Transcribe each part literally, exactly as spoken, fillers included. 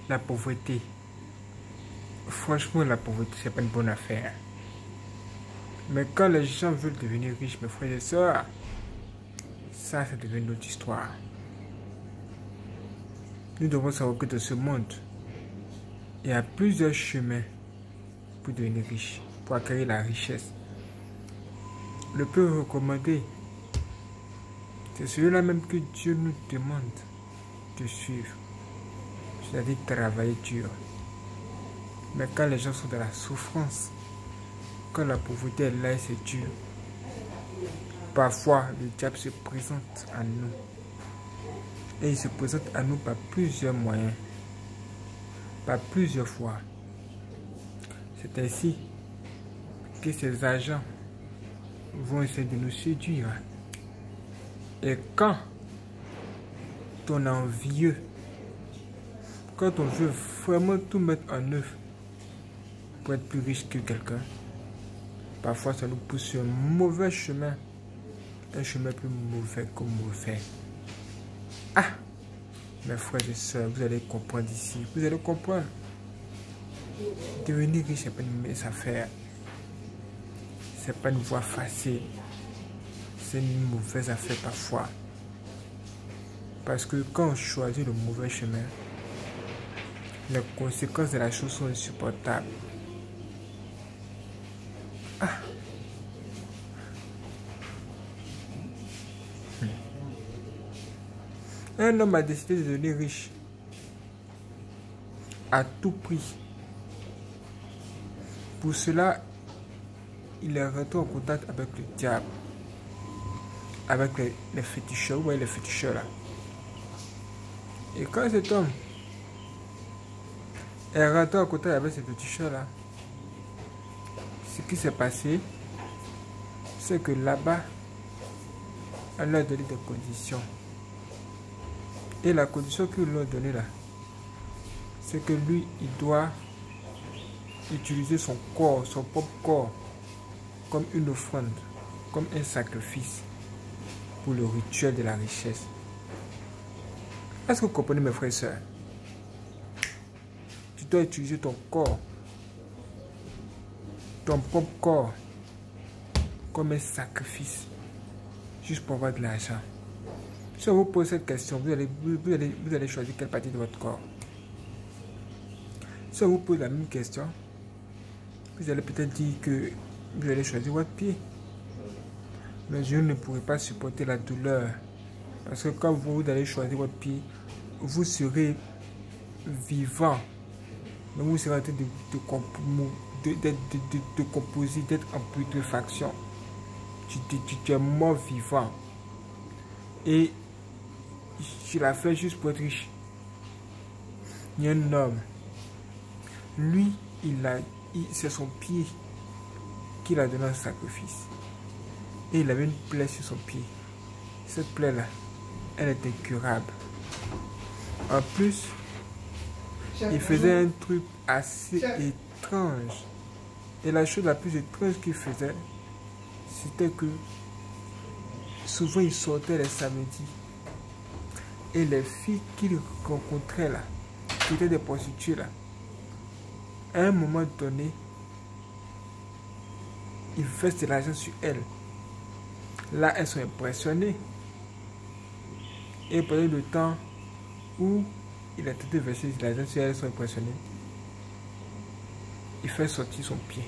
la pauvreté. Franchement, la pauvreté, c'est pas une bonne affaire. Mais quand les gens veulent devenir riches, mes frères et sœurs, ça, ça devient une autre histoire. Nous devons savoir que dans ce monde, il y a plusieurs chemins pour devenir riche, pour acquérir la richesse. Le plus recommandé, c'est celui-là même que Dieu nous demande de suivre, c'est-à-dire travailler dur. Mais quand les gens sont dans la souffrance, quand la pauvreté est là et c'est dur, parfois le diable se présente à nous. Et il se présente à nous par plusieurs moyens, par plusieurs fois. C'est ainsi que ces agents vont essayer de nous séduire. Et quand ton envieux, quand on veut vraiment tout mettre en œuvre pour être plus riche que quelqu'un, parfois ça nous pousse sur un mauvais chemin, un chemin plus mauvais que mauvais. Ah, mes frères et sœurs, vous allez comprendre ici, vous allez comprendre. Devenir riche, ce n'est pas une mauvaise affaire. Ce n'est pas une voie facile. C'est une mauvaise affaire parfois. Parce que quand on choisit le mauvais chemin, les conséquences de la chose sont insupportables. Ah. Hmm. Un homme a décidé de devenir riche à tout prix. Pour cela, il est rentré en contact avec le diable, avec les, les féticheurs, vous voyez les féticheurs là. Et quand cet homme est rentré en contact avec ces féticheurs là, ce qui s'est passé, c'est que là-bas, on leur a donné des conditions. Et la condition qu'ils lui ont donnée là, c'est que lui, il doit utiliser son corps, son propre corps, comme une offrande, comme un sacrifice pour le rituel de la richesse. Est-ce que vous comprenez, mes frères et sœurs? Tu dois utiliser ton corps, ton propre corps, comme un sacrifice, juste pour avoir de l'argent. Si on vous pose cette question, vous allez, vous, allez, vous allez choisir quelle partie de votre corps. Si on vous pose la même question, vous allez peut-être dire que vous allez choisir votre pied. Mais je ne pourrai pas supporter la douleur. Parce que quand vous allez choisir votre pied, vous serez vivant. Mais vous serez en train de, de, de, de, de, de composer, d'être en putréfaction. Tu, tu, tu es mort vivant. Et je l'ai fait juste pour être riche. Il y a un homme. Lui, il a, c'est son pied qu'il a donné en sacrifice. Et il avait une plaie sur son pied. Cette plaie-là, elle est incurable. En plus, il faisait un truc assez étrange. Et la chose la plus étrange qu'il faisait, c'était que souvent il sortait les samedis. Et les filles qu'il rencontrait là, qui étaient des prostituées là, à un moment donné, il verse de l'argent sur elles. Là, elles sont impressionnées. Et pendant le temps où il a tenté de verser de l'argent sur elles, elles sont impressionnées, il fait sortir son pied.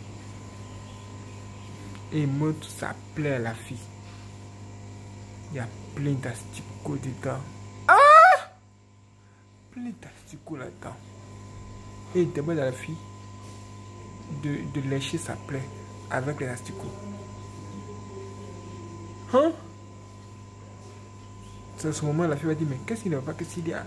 Et il montre sa plaie à la fille. Il y a plein d'asticots dedans. Ah! Plein d'asticots là-dedans. Et il demande à la fille de, de lécher sa plaie avec les asticots. Hein? C'est à ce moment la fille va dire, mais qu'est-ce qu'il ne va pas, qu'est-ce qu'il y a?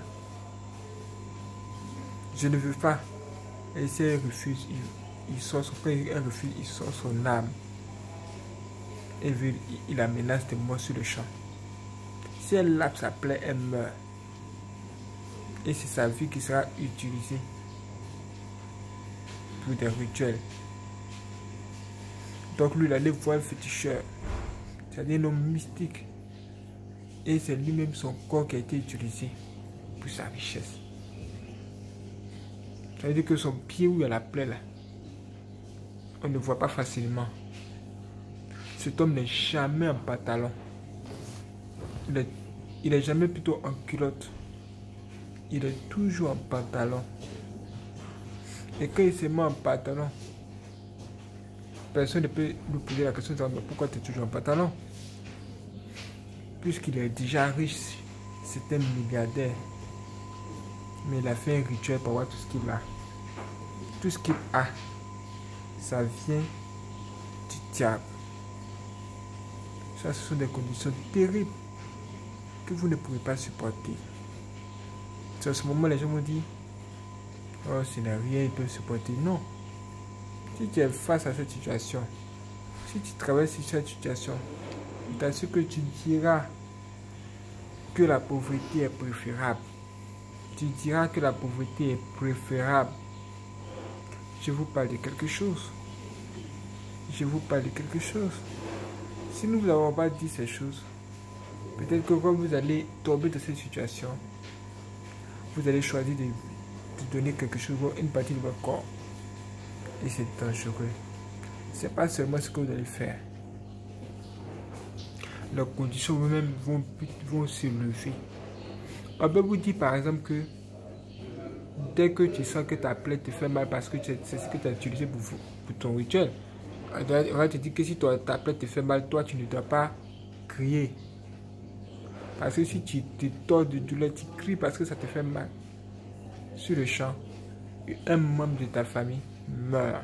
Je ne veux pas. Et si elle refuse, il, il sort son, elle refuse, il sort son âme. Et il, il la menace de mort sur le champ. Si elle lave sa plaie, elle meurt. Et c'est sa vie qui sera utilisée pour des rituels. Donc lui, il allait voir le féticheur. C'est-à-dire un homme mystique. Et c'est lui-même son corps qui a été utilisé pour sa richesse. Ça veut dire que son pied où il y a la plaie là, on ne voit pas facilement. Cet homme n'est jamais en pantalon. Il est, il est jamais plutôt en culotte. Il est toujours en pantalon. Et quand il se met en pantalon, personne ne peut lui poser la question de pourquoi tu es toujours en pantalon. Puisqu'il est déjà riche, c'est un milliardaire. Mais il a fait un rituel pour avoir tout ce qu'il a. Tout ce qu'il a, ça vient du diable. Ça, ce sont des conditions terribles que vous ne pouvez pas supporter. C'est à ce moment les gens me disent, oh, ce n'est rien, ils peuvent supporter. Non. Si tu es face à cette situation, si tu travailles sur cette situation, je t'assure que tu diras que la pauvreté est préférable. Tu diras que la pauvreté est préférable. Je vous parle de quelque chose. Je vous parle de quelque chose. Si nous n'avons pas dit ces choses, peut-être que quand vous allez tomber dans cette situation, vous allez choisir de, de donner quelque chose, une partie de votre corps. Et c'est dangereux. Ce n'est pas seulement ce que vous allez faire. Les conditions vous-même vont, vont se lever. On peut vous dire par exemple que dès que tu sens que ta plaie te fait mal parce que c'est ce que tu as utilisé pour, pour ton rituel, on va te dire que si toi, ta plaie te fait mal, toi tu ne dois pas crier. Parce que si tu te tords de douleur, tu cries parce que ça te fait mal. Sur le champ, un membre de ta famille meurt.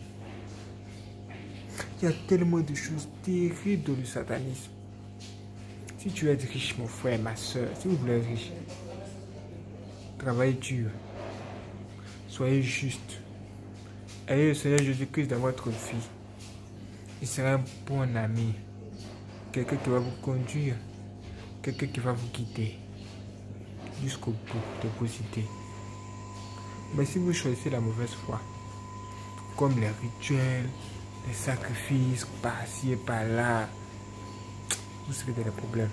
Il y a tellement de choses terribles dans le satanisme. Si tu es riche, mon frère, ma soeur, si vous voulez être riche, travaillez dur. Soyez juste. Ayez le Seigneur Jésus-Christ dans votre vie. Il sera un bon ami. Quelqu'un qui va vous conduire. Quelqu'un qui va vous guider. Jusqu'au bout de vos idées. Mais si vous choisissez la mauvaise foi, comme les rituels, les sacrifices, par-ci et par-là, vous serez dans les problèmes.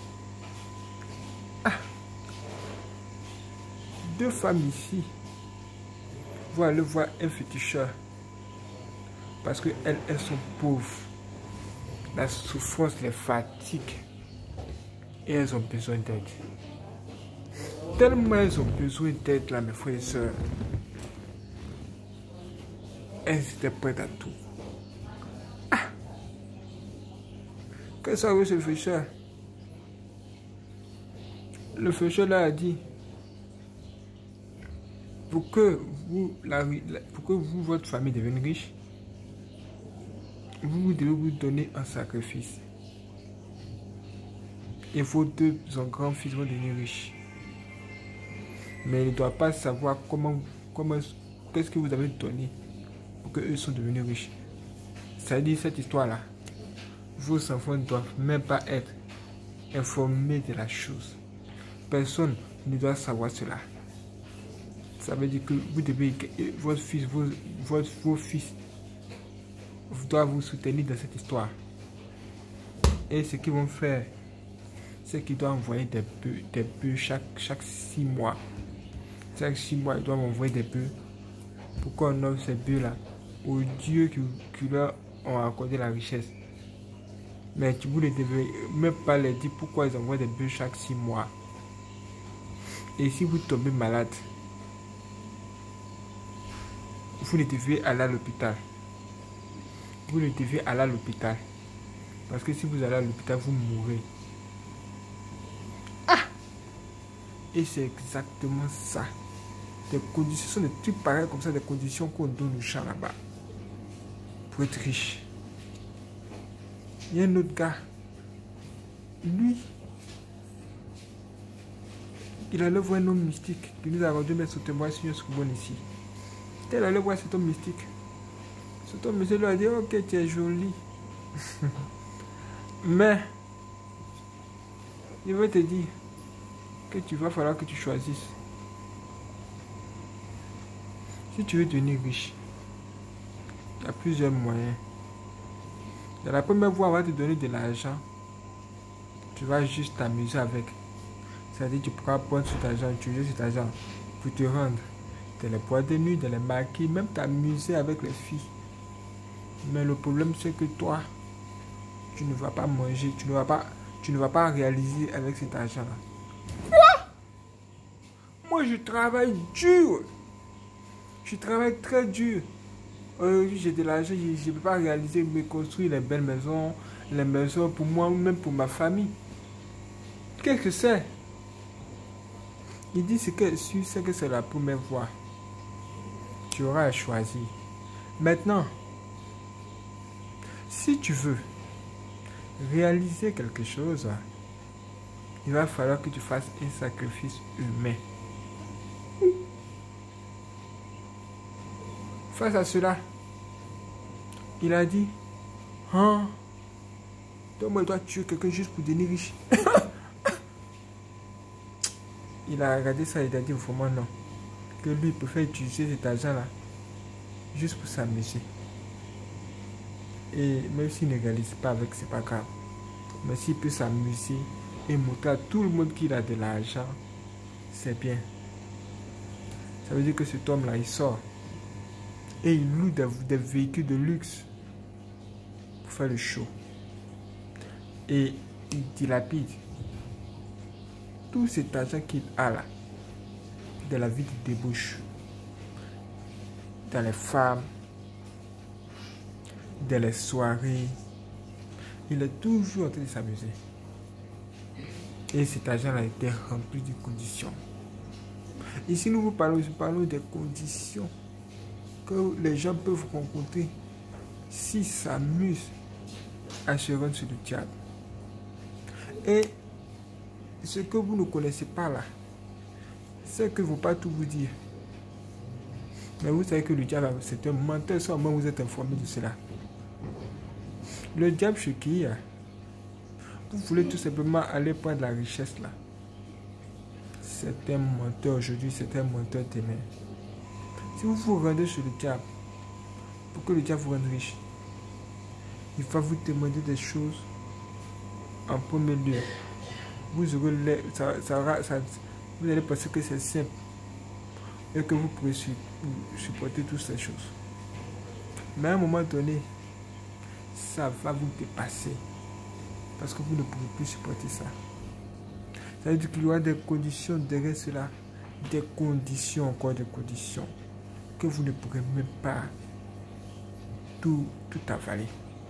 Ah! Deux femmes ici vont aller voir un féticheur parce qu'elles elles sont pauvres. La souffrance les fatigue et elles ont besoin d'aide. Tellement elles ont besoin d'aide là, mes frères et sœurs. Elles étaient prêtes à tout. Ah! Qu'est-ce que c'est le féticheur? Le féticheur là a dit, pour que vous, la, pour que vous, votre famille devienne riche, vous devez vous donner un sacrifice. Et vos deux grands-fils vont devenir riches. Mais ils ne doivent pas savoir comment, comment qu'est-ce que vous avez donné pour qu'eux soient devenus riches. Ça veut dire cette histoire-là. Vos enfants ne doivent même pas être informés de la chose. Personne ne doit savoir cela. Ça veut dire que vous devez, votre fils, vos, vos, vos fils doivent vous soutenir dans cette histoire. Et ce qu'ils vont faire, c'est qu'ils doivent envoyer des bœufs, des bœufs chaque, chaque six mois. Chaque six mois, ils doivent envoyer des bœufs. Pourquoi on offre ces bœufs-là aux dieux qui, qui leur ont accordé la richesse? Mais vous ne devez même pas leur dire pourquoi ils envoient des bœufs chaque six mois. Et si vous tombez malade, vous ne devez aller à l'hôpital. Vous ne devez aller à l'hôpital. Parce que si vous allez à l'hôpital, vous mourrez. Ah! Et c'est exactement ça. Des conditions, ce sont des trucs pareils comme ça, des conditions qu'on donne aux gens là-bas. Pour être riche. Il y a un autre gars. Lui, il allait voir un homme mystique qui nous a rendu mettre son témoin sur ce qu'on ici. Il allait voir cet homme mystique. Cet homme mystique lui a dit, ok, tu es joli. Mais, il va te dire que tu vas falloir que tu choisisses. Si tu veux devenir riche, il y a plusieurs moyens. Dans la première fois, on va te donner de l'argent. Tu vas juste t'amuser avec. C'est-à-dire que tu pourras prendre cet argent, utiliser cet argent pour te rendre. dans les boîtes de nuit, dans les maquis, même t'amuser avec les filles. Mais le problème, c'est que toi, tu ne vas pas manger, tu ne vas pas, tu ne vas pas réaliser avec cet argent-là. Quoi? Moi, je travaille dur. Je travaille très dur. Aujourd'hui, j'ai de l'argent, je ne peux pas réaliser, me construire les belles maisons, les maisons pour moi ou même pour ma famille. Qu'est-ce que c'est? Il dit ce que tu sais que c'est la première fois. Tu auras à choisir. Maintenant, si tu veux réaliser quelque chose, il va falloir que tu fasses un sacrifice humain. Face à cela, il a dit, hein, donc moi je dois tuer quelqu'un juste pour devenir riche. Il a regardé ça et il a dit vraiment non. Que lui il préfère utiliser cet argent-là juste pour s'amuser. Et même s'il ne réalise pas avec, c'est pas grave. Mais s'il peut s'amuser et montrer à tout le monde qu'il a de l'argent, c'est bien. Ça veut dire que cet homme-là, il sort. Et il loue des, des véhicules de luxe pour faire le show. Et il dilapide tout cet argent qu'il a là, de la vie de débauche, dans les femmes, dans les soirées. Il est toujours en train de s'amuser. Et cet argent-là était rempli de conditions. Ici, nous vous parlons, nous parlons des conditions que les gens peuvent rencontrer s'ils s'amusent à se rendre sur le diable. Et ce que vous ne connaissez pas là, c'est que je ne vais pas tout vous dire. Mais vous savez que le diable, c'est un menteur, seulement vous êtes informé de cela. Le diable, chez qui vous voulez tout simplement aller prendre la richesse là. C'est un menteur aujourd'hui, c'est un menteur demain. Si vous vous rendez sur le diable, pour que le diable vous rende riche, il va vous demander des choses en premier lieu. Vous aurez les, ça, ça, ça, vous allez penser que c'est simple et que vous pouvez supporter toutes ces choses. Mais à un moment donné, ça va vous dépasser parce que vous ne pouvez plus supporter ça. Ça veut dire qu'il y aura des conditions derrière cela, des conditions, encore des conditions que vous ne pourrez même pas tout, tout avaler.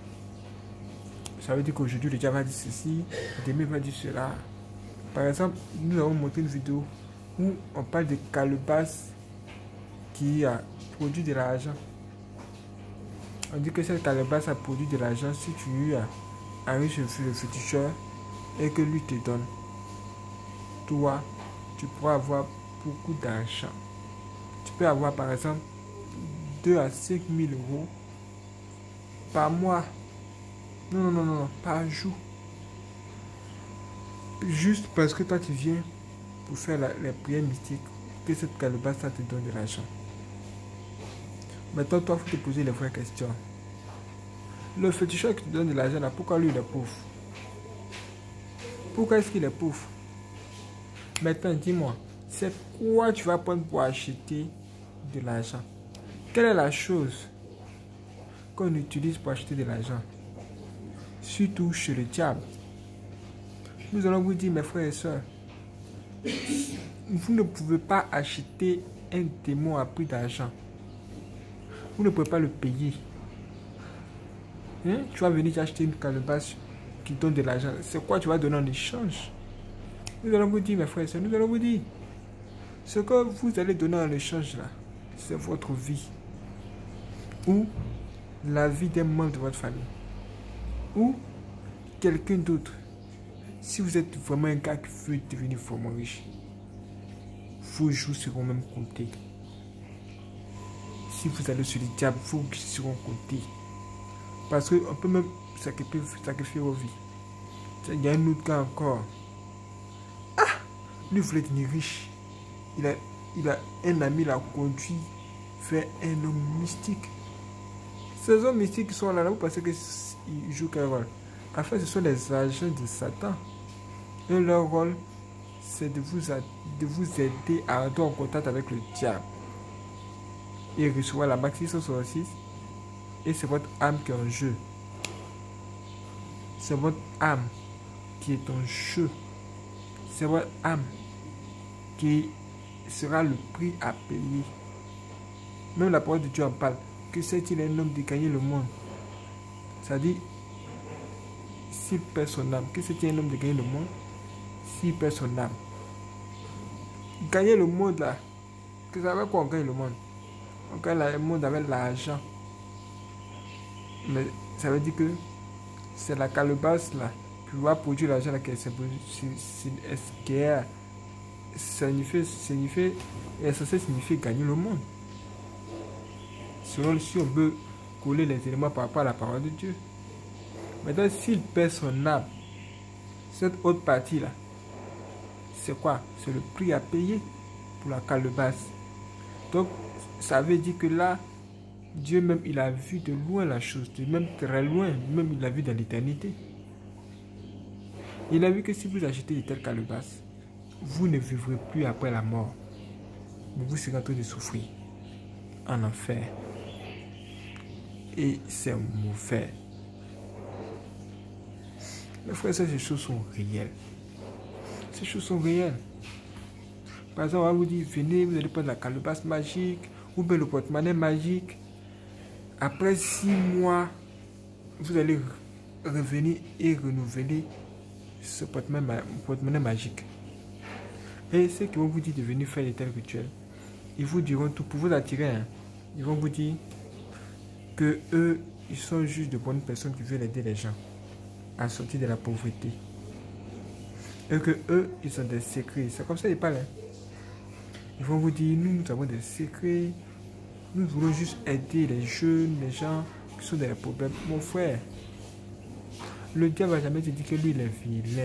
Ça veut dire qu'aujourd'hui le diable va dire ceci, demain va dire cela. Par exemple, nous avons montré une vidéo où on parle de calebasse qui a produit de l'argent. On dit que cette calebasse a produit de l'argent si tu arrives sur le féticheur et que lui te donne. Toi, tu pourras avoir beaucoup d'argent. Tu peux avoir par exemple deux à cinq mille euros par mois. Non, non, non, non, par jour. Juste parce que toi tu viens pour faire la, les prières mystiques, que cette calebasse ça te donne de l'argent. Maintenant, toi, il faut te poser les vraies questions. Le féticheur qui te donne de l'argent, là, pourquoi lui il est pauvre? Pourquoi est-ce qu'il est pauvre? Maintenant, dis-moi, c'est quoi tu vas prendre pour acheter de l'argent? Quelle est la chose qu'on utilise pour acheter de l'argent? Surtout chez le diable. Nous allons vous dire, mes frères et sœurs, vous ne pouvez pas acheter un démon à prix d'argent. Vous ne pouvez pas le payer. Hein? Tu vas venir acheter une calebasse qui donne de l'argent. C'est quoi tu vas donner en échange? Nous allons vous dire, mes frères et sœurs, nous allons vous dire, ce que vous allez donner en échange là, c'est votre vie. Ou la vie d'un membre de votre famille. Ou quelqu'un d'autre. Si vous êtes vraiment un gars qui veut devenir vraiment riche, vos jours seront même comptés. Si vous allez sur le diable, vos jours seront comptés. Parce qu'on peut même sacrifier, sacrifier vos vies. Il y a un autre gars encore. Ah! Lui voulait devenir riche. Il a, il a un ami l'a conduit vers un homme mystique. Ces hommes mystiques qui sont là, là vous pensez qu'ils jouent quel rôle? En fait, ce sont les agents de Satan. Et leur rôle, c'est de vous, de vous aider à entrer en contact avec le diable. et recevoir la Mac six cent soixante-six. Et c'est votre âme qui est en jeu. C'est votre âme qui est en jeu. C'est votre âme qui sera le prix à payer. Même la parole de Dieu en parle. Que c'est-il un homme de gagner le monde? Ça dit, s'il perd son âme, que c'est-il un homme de gagner le monde? S'il perd son âme. Gagner le monde là, que ça veut quoi on gagne le monde? On gagne le monde avec l'argent. Mais ça veut dire que c'est la calebasse là qui va produire l'argent là qui est signifie, signifie, est censé signifier gagner le monde. Selon si on veut coller les éléments par rapport à la parole de Dieu. Maintenant, s'il perd son âme, cette autre partie là, c'est quoi? C'est le prix à payer pour la calebasse. Donc, ça veut dire que là, Dieu même, il a vu de loin la chose, de même très loin, même il l'a vu dans l'éternité. Il a vu que si vous achetez de telles calebasses, vous ne vivrez plus après la mort. Mais vous serez en train de souffrir en enfer. Et c'est mauvais. Mes frères, ces choses sont réelles. Ces choses sont réelles. Par exemple, on va vous dire, venez, vous allez prendre la calebasse magique, ou bien le porte-monnaie magique. Après six mois, vous allez revenir et renouveler ce porte-monnaie magique. Et ceux qui vont vous dire de venir faire des tels rituels, ils vous diront tout pour vous attirer. Hein. Ils vont vous dire que eux, ils sont juste de bonnes personnes qui veulent aider les gens à sortir de la pauvreté. Et que eux, ils ont des secrets. C'est comme ça qu'ils parlent. Hein. Ils vont vous dire, nous, nous avons des secrets. Nous voulons juste aider les jeunes, les gens qui sont dans les problèmes. Mon frère, le diable ne va jamais te dire que lui, il est vilain.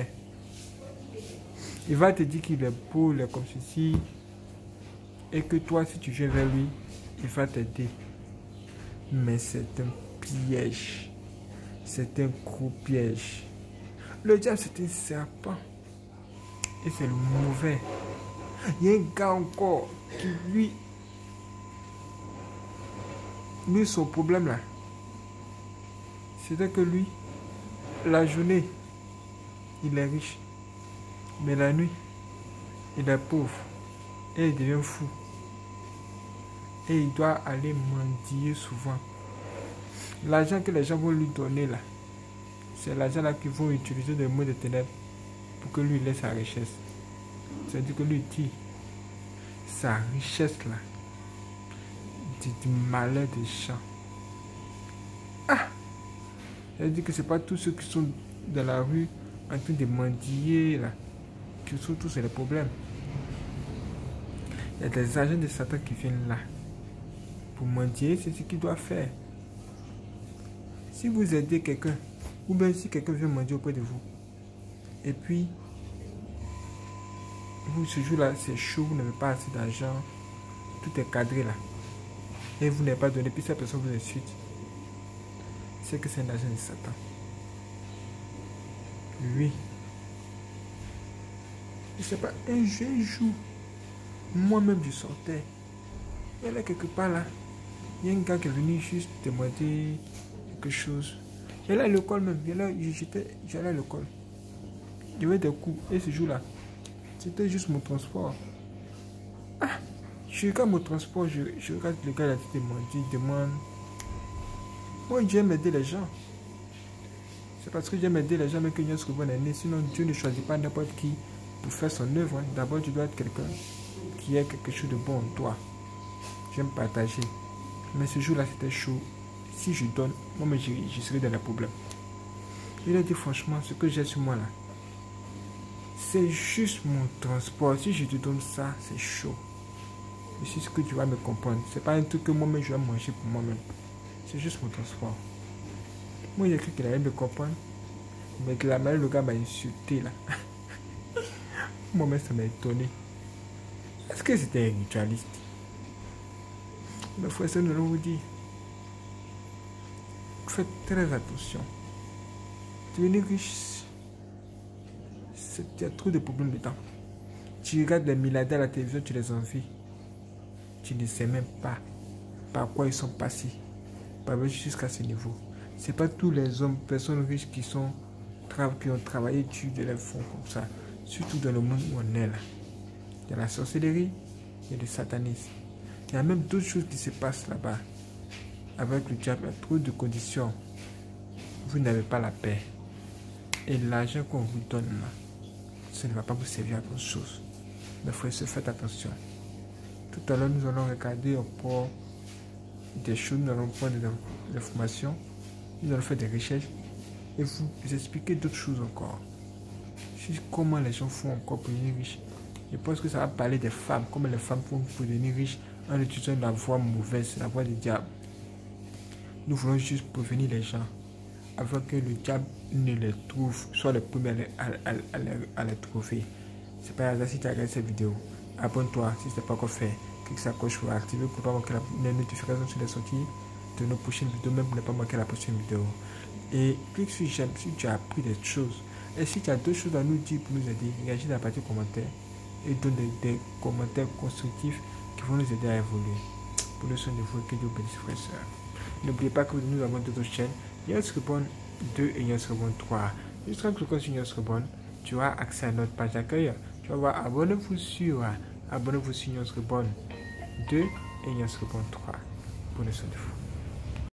Il va te dire qu'il est beau, il est comme ceci. Et que toi, si tu viens vers lui, il va t'aider. Mais c'est un piège. C'est un gros piège. Le diable, c'est un serpent. Et c'est le mauvais. Il y a un gars encore qui, lui, lui, son problème là, c'était que lui, la journée, il est riche. Mais la nuit, il est pauvre. Et il devient fou. Et il doit aller mendier souvent. L'argent que les gens vont lui donner là, c'est l'argent là qu'ils vont utiliser dans le monde des ténèbres pour que lui laisse sa richesse. C'est-à-dire que lui dit sa richesse là, du, du malheur des gens. Ah! C'est-à-dire que ce n'est pas tous ceux qui sont dans la rue en train de mendier là, qui sont tous les problèmes. Il y a des agents de Satan qui viennent là. Pour mendier, c'est ce qu'il doit faire. Si vous aidez quelqu'un, ou bien si quelqu'un vient mendier auprès de vous, et puis, vous, ce jour-là, c'est chaud, vous n'avez pas assez d'argent, tout est cadré là, et vous n'avez pas donné, puis cette personne vous insulte, c'est que c'est un agent de Satan. Oui. Je ne sais pas, un jour, moi-même je sortais, il y a là quelque part là, il y a un gars qui est venu juste demander quelque chose. J'allais à l'école même, j'allais à l'école. J'avais des cours, et ce jour-là, c'était juste mon transport. Ah, je regarde mon transport, je, je regarde le gars là qui demande, il demande. Moi, j'aime aider les gens. C'est parce que j'aime aider les gens, mais que Dieu se revoit l'année. Sinon, Dieu ne choisit pas n'importe qui pour faire son œuvre. Hein. D'abord, tu dois être quelqu'un qui a quelque chose de bon en toi. J'aime partager. Mais ce jour-là, c'était chaud. Si je donne, moi, je, je serai dans le problème. Il a dit franchement, ce que j'ai sur moi là, c'est juste mon transport. Si je te donne ça, c'est chaud. Et c'est ce que tu vas me comprendre. C'est pas un truc que moi-même je vais manger pour moi-même. C'est juste mon transport. Moi, j'ai cru qu'il allait me comprendre. Mais que la manière le gars m'a insulté là. Moi-même, ça m'a étonné. Est-ce que c'était un ritualiste? Mes frères, ça nous allons vous dire. Faites très attention. Devenir riche, il y a trop de problèmes dedans. Tu regardes les milliardaires à la télévision, tu les envies. Tu ne sais même pas par quoi ils sont passés pour jusqu'à ce niveau. Ce n'est pas tous les hommes, personnes riches qui, sont, qui ont travaillé dur de les fonds comme ça. Surtout dans le monde où on est là. Il y a la sorcellerie, il y a le satanisme. Il y a même d'autres choses qui se passent là-bas. Avec le diable, il y a trop de conditions. Vous n'avez pas la paix. Et l'argent qu'on vous donne là, ça ne va pas vous servir à grand chose. Mes frères, faites attention. Tout à l'heure, nous allons regarder encore des choses, nous allons prendre des informations, nous allons faire des recherches et vous expliquer d'autres choses encore. Sur comment les gens font encore pour devenir riches. Je pense que ça va parler des femmes, comment les femmes font pour devenir riches en utilisant la voie mauvaise, la voie du diable. Nous voulons juste prévenir les gens avant que le diable ne les trouve, soit le premier à, à, à, à les trouver. C'est pas hasard si tu as regardé cette vidéo. Abonne-toi si ce n'est pas encore fait. Clique sur la cloche pour activer pour ne pas manquer la notification sur les sorties de nos prochaines vidéos, même pour ne pas manquer la prochaine vidéo. Et clique sur j'aime si tu as appris des choses. Et si tu as d'autres choses à nous dire pour nous aider, réagis dans la partie commentaires et donne des, des commentaires constructifs qui vont nous aider à évoluer. Pour le soin de vous, que Dieu bénisse, frères et sœurs. N'oubliez pas que nous avons d'autres chaînes. Yons Rebond deux et Yons Rebond trois. Juste en cliquant sur Yons Rebond, tu auras accès à notre page d'accueil. Tu vas voir, abonnez-vous sur, abonnez-vous sur Yons Rebond deux et Yons Rebond trois. Pour le soin de vous.